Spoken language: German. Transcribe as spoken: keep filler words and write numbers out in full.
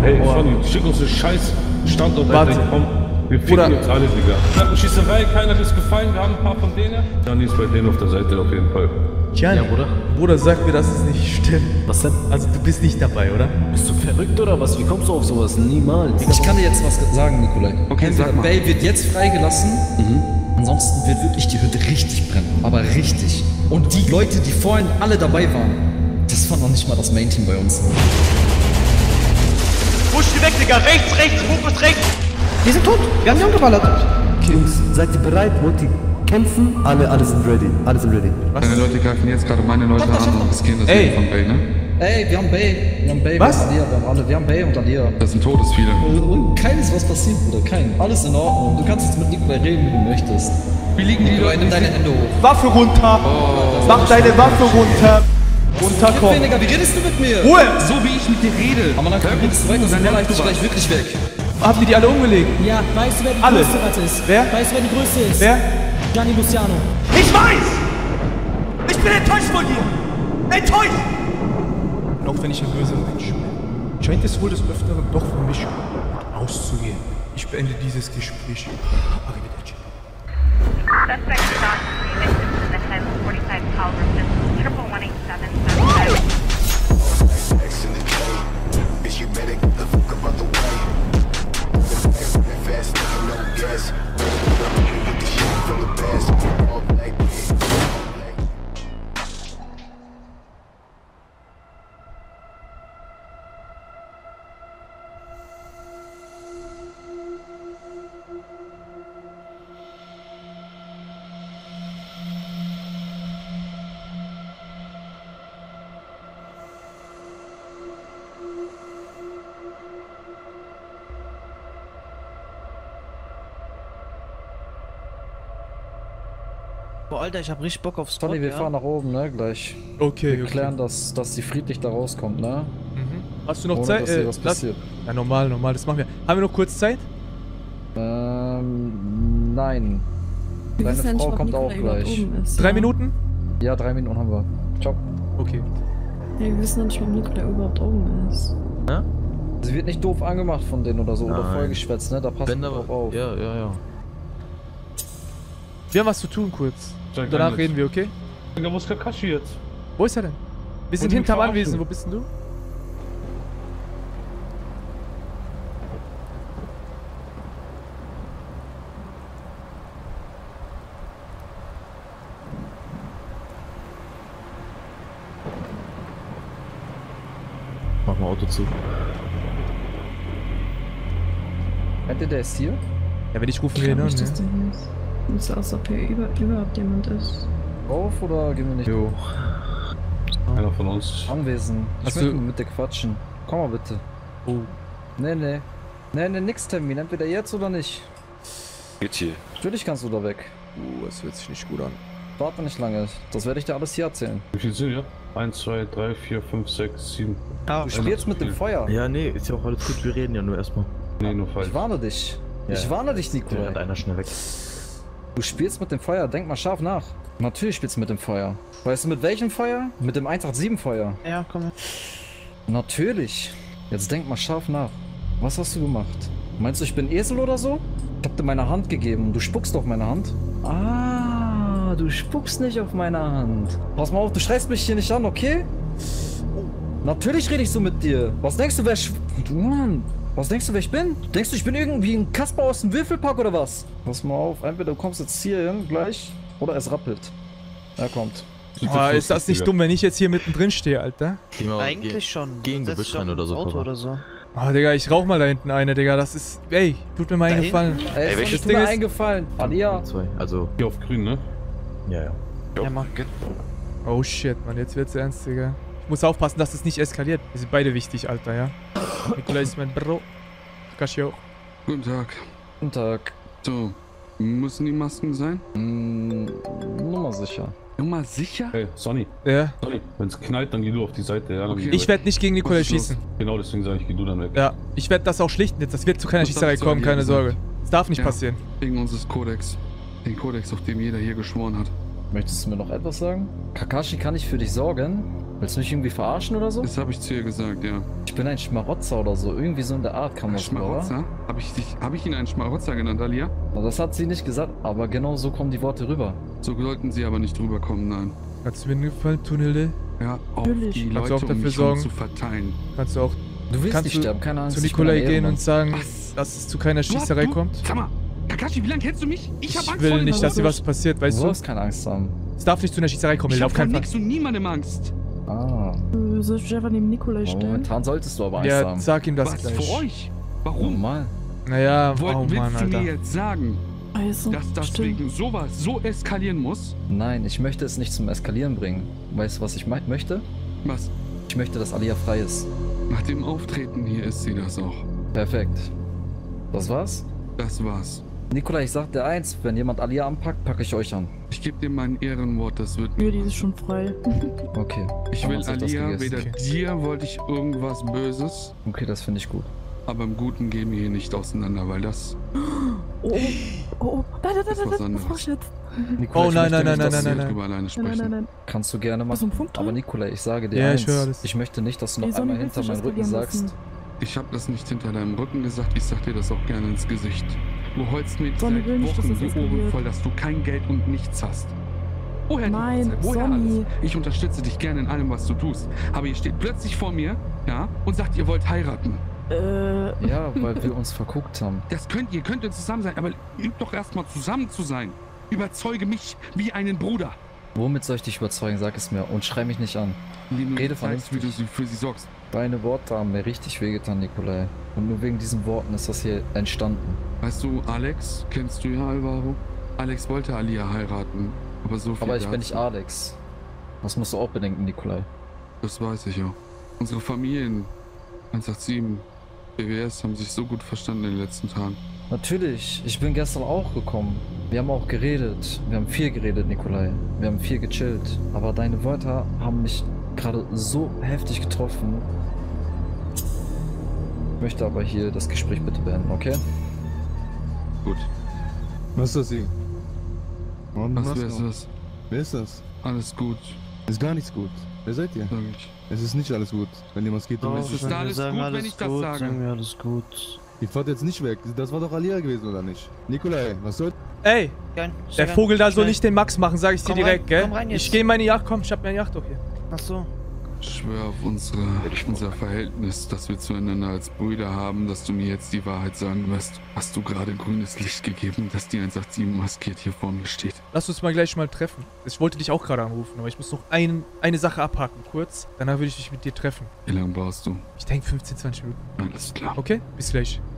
Ey, Sonny, schick uns den scheiß Standort, Alter, komm. Wir ficken uns alle, Digga. Wir hatten Schießerei, keiner hat es gefallen, wir haben ein paar von denen. Gianni ist bei denen auf der Seite auf jeden Fall. Gianni, ja, Bruder? Bruder, sag mir, dass es nicht stimmt. Was denn? Also du bist nicht dabei, oder? Bist du verrückt oder was? Wie kommst du auf sowas? Niemals. Ich kann dir jetzt was sagen, Nikolai. Okay, entweder sag mal. Bay wird jetzt freigelassen, mhm. ansonsten wird wirklich die Hütte richtig brennen. Aber richtig. Und die Leute, die vorhin alle dabei waren, das war noch nicht mal das Main-Team bei uns. Push die weg, Digga! Rechts, rechts, Fokus rechts! Die sind tot! Wir haben die umgeballert! Okay, Jungs, seid ihr bereit? Wollt ihr kämpfen? Alle, alle sind ready. Alle sind ready. Meine Leute greifen jetzt gerade meine Leute an und riskieren das Leben von Bay, ne? Ey, wir haben Bay. Wir haben Bay. Was? Wir haben alle. Wir haben Bay und Alia. Das sind Todesviele. Und, und keines was passiert, Bruder. Kein. Alles in Ordnung. Du kannst jetzt mit Nikolai reden, wie du möchtest. Wie liegen die Leute? Nimm deine Hände hoch. Waffe runter! Oh. Mach deine Waffe runter! Runterkommen! Digga, wie redest du mit mir? Ruhe! So wie ich mit dir rede. Aber dann kommt jetzt zurück und dann leicht dich gleich wirklich weg. Haben die die alle umgelegt? Ja, weißt du, wer die Alle. größte Ratte ist? Wer? Weißt du, wer die größte ist? Wer? Gianni Luciano. Ich weiß! Ich bin enttäuscht von dir! Enttäuscht! Und auch wenn ich ein böser Mensch bin, scheint es wohl des Öfteren doch für mich auszugehen. Ich beende dieses Gespräch. Arrivederci. Suspect shot three victims in the head with forty-five caliber pistol, triple one eight seven seven seven. Boah, Alter, ich hab richtig Bock aufs Spot, Sonny, wir ja? fahren nach oben, ne? Gleich. Okay, Wir okay. klären, dass, dass sie friedlich da rauskommt, ne? Mhm. Hast du noch Ohne, Zeit? dass hier Äh, was lass- passiert. Ja, normal, normal, das machen wir. Haben wir noch kurz Zeit? Ähm, nein. Wir Deine wissen ja nicht, Frau ob kommt auch Nikolai überhaupt gleich. oben ist. Drei ja. Minuten? Ja, drei Minuten haben wir. Ciao. Okay. Ja, wir wissen ja nicht, ob Nikolai überhaupt oben ist. Sie wird nicht doof angemacht von denen oder so oder Nein. vollgeschwätzt, ne? Da passt Wenn man da, drauf auf. ja, ja, ja. Wir haben was zu tun kurz. Sag Und danach gar reden nichts. wir, okay? Digga, wo ist Kakashi jetzt? Wo ist er denn? Wir sind die hinterm verarschen. Anwesen. Wo bist denn du? Mach mal Auto zu. Meint ihr, der ist hier? Ja, wenn ich rufen Ich will, glaube ne? nicht, dass der hier ist. Sieht aus, als ob hier über, überhaupt jemand ist. Auf oder gehen wir nicht? Jo. Einer von uns. Anwesen. Ich Hast möchte du- mit dir quatschen. Komm mal bitte. Oh. Nee, nee. Nee, nee, nix Termin. Entweder jetzt oder nicht. Geht hier. Natürlich kannst du da weg. Uh, das hört sich nicht gut an. Warte nicht lange. Das werde ich dir alles hier erzählen. Wie viel sind wir? eins, zwei, drei, vier, fünf, sechs, sieben. Du spielst mit dem Feuer. Ja, nee, ist ja auch alles gut. Wir reden ja nur erstmal. Nee, nur falsch. Ich warne dich. Ja, ich ja. warne dich, Der Nikolai. rennt einer schnell weg. Du spielst mit dem Feuer. Denk mal scharf nach. Natürlich spielst du mit dem Feuer. Weißt du mit welchem Feuer? Mit dem eins acht sieben Feuer. Ja, komm. Natürlich. Jetzt denk mal scharf nach. Was hast du gemacht? Meinst du, ich bin Esel oder so? Ich hab dir meine Hand gegeben. Du spuckst auf meine Hand. Ah, du spuckst nicht auf meine Hand. Pass mal auf, du schreist mich hier nicht an, okay? Natürlich rede ich so mit dir. Was denkst du, wer ich... Du Mann. Was denkst du, wer ich bin? Denkst du, ich bin irgendwie ein Kasper aus dem Würfelpark oder was? Pass mal auf, entweder du kommst jetzt hier hin, gleich, oder es rappelt. Er kommt. Oh, ist das nicht dumm, wenn ich jetzt hier mittendrin stehe, Alter? Eigentlich schon. Gegen Gebüsch rein oder so. Auto oder so. Oh, Digga, ich rauch mal da hinten eine, Digga. Das ist... Ey, tut mir mal einen Gefallen. Ey, Ey, welches das Ding Ding mir ist- eingefallen? Alia. Zwei. Also, Hier auf grün, ne? ja, ja. Ja, mach. Oh shit, Mann, jetzt wird's ernst, Digga. Ich muss aufpassen, dass es nicht eskaliert. Wir sind beide wichtig, Alter, ja? Nikolai ist mein Bro. Kakashi auch. Guten Tag. Guten Tag. So, müssen die Masken sein? Mm, nur mal sicher. Nummer sicher? Hey, Sonny. Ja. Sonny, wenn es knallt, dann geh du auf die Seite. Ja, dann Okay. geh du Ich weg. werde nicht gegen Nikolai Was ist los? schießen. Genau deswegen sage ich, geh du dann weg. Ja, ich werde das auch schlichten jetzt. Das wird zu keiner Was Schießerei hast du kommen, dir keine gesagt? Sorge. Das darf nicht Ja. passieren. Wegen unseres Kodex. Den Kodex, auf dem jeder hier geschworen hat. Möchtest du mir noch etwas sagen? Kakashi kann nicht für dich sorgen, Willst du mich irgendwie verarschen oder so? Das habe ich zu ihr gesagt, ja. Ich bin ein Schmarotzer oder so. Irgendwie so in der Art kam das, oder? Schmarotzer? Habe ich, dich, hab ich ihn einen Schmarotzer genannt, Alia? Na, das hat sie nicht gesagt, aber genau so kommen die Worte rüber. So sollten sie aber nicht rüberkommen, nein. Kannst du mir einen Gefallen tun, Hilde? Ja, auf Natürlich. die Kannst Leute du auch um dafür mich sorgen? zu verteilen. Kannst du auch Du willst Kannst nicht du sterben, keine Angst. zu ich bin Nikolai ein gehen Ehrenmann. und sagen, Was? dass es zu keiner Du hast- Schießerei du, kommt? Sag mal, Kakashi, wie lange kennst du mich? Ich, Ich hab Angst will vor dem nicht, dass dir Naruto. was passiert, weißt Du du? brauchst keine Angst haben. Es darf nicht zu einer Schießerei kommen, Ich Hilde, hab auf vor keinen Fall. nix und niemandem Angst. Ah. Du sollst dich einfach neben Nikolai Aber stellen. momentan solltest du aber Angst Ja, haben. sag ihm das Was gleich. für euch? Warum? Normal. Naja, Wollt, oh willst Mann, du Alter. mir jetzt sagen, Also, dass das stimmt. wegen sowas so eskalieren muss? Nein, ich möchte es nicht zum Eskalieren bringen. Weißt du, was ich me- möchte? Was? Ich möchte, dass Alia frei ist. Nach dem Auftreten hier ist sie das auch. Perfekt. Das war's? Das war's. Nikolai, ich sag dir eins, wenn jemand Alia anpackt, packe ich euch an. Ich gebe dir mein Ehrenwort, das wird Ja, die ist schon frei. Okay. Ich dann will hat sich das Alia, gegessen. weder dir wollte ich irgendwas Böses, Okay, das finde ich gut. aber im Guten gehen wir hier nicht auseinander, weil das Oh, oh, oh. Nein, nein, nein, ist nein, was nein, anderes. bevor ich jetzt. Nikolai, Oh, ich nein, möchte nein, nicht, nein, dass nein, du- nein, drüber alleine Nein, nein, sprechen. nein, nein. Kannst du gerne Was, um machen. Funkturm? Aber Nikolai, ich sage dir Ja, eins. ich höre alles. Ich möchte nicht, dass du noch Die Sonne einmal willst hinter du meinem Rücken eskalieren sagst. lassen. Ich habe das nicht hinter deinem Rücken gesagt, ich sag dir das auch gerne ins Gesicht. Du holst mir Sonny seit will nicht, dass Wochen das die Ohren eskaliert. voll, dass du kein Geld und nichts hast. Woher Nein, die Uhrzeit? Woher Sonny. alles? Ich unterstütze dich gerne in allem, was du tust. Aber ihr steht plötzlich vor mir, ja, und sagt, ihr wollt heiraten. Äh, Ja, weil wir uns verguckt haben. Das könnt ihr, könnt ihr zusammen sein, aber übt doch erstmal zusammen zu sein. Überzeuge mich wie einen Bruder. Womit soll ich dich überzeugen? Sag es mir und schrei mich nicht an. Indem du Rede zeigst, wie du vernünftig. sie- für sie sorgst. Deine Worte haben mir richtig wehgetan, Nikolai. Und nur wegen diesen Worten ist das hier entstanden. Weißt du, Alex, kennst du ja Alvaro? Alex wollte Alia heiraten, aber so viel Aber ich bin dazu. nicht Alex. Das musst du auch bedenken, Nikolai. Das weiß ich ja. Unsere Familien, eins acht sieben, B W S, haben sich so gut verstanden in den letzten Tagen. Natürlich, ich bin gestern auch gekommen. Wir haben auch geredet. Wir haben viel geredet, Nikolai. Wir haben viel gechillt. Aber deine Wörter haben mich gerade so heftig getroffen. Ich möchte aber hier das Gespräch bitte beenden, okay? Gut. Was ist das hier? Warum Was machst wer du ist noch? das? Wer ist das? Alles gut, Ist gar nichts gut. Wer seid ihr? sag ich. Es ist nicht alles gut, wenn ihr Moskito Es ist da alles gut, wenn ich das sage. alles gut. Ihr fahrt jetzt nicht weg. Das war doch Alia gewesen, oder nicht? Nikolai, was soll... Ey, Gern, der gern, Vogel da soll schnell. nicht den Max machen, sag ich dir Komm direkt, rein, gell? komm rein jetzt. Ich geh in meine Yacht, komm, ich hab meine Yacht doch hier. Ach so. Ich schwöre auf unsere, unser Verhältnis, das wir zueinander als Brüder haben, dass du mir jetzt die Wahrheit sagen wirst. Hast du gerade grünes Licht gegeben, dass die eins acht sieben maskiert hier vor mir steht? Lass uns mal gleich mal treffen. Ich wollte dich auch gerade anrufen, aber ich muss noch ein, eine Sache abhaken, kurz. Danach würde ich mich mit dir treffen. Wie lange brauchst du? Ich denke fünfzehn, zwanzig Minuten. Alles klar. Okay? Bis gleich.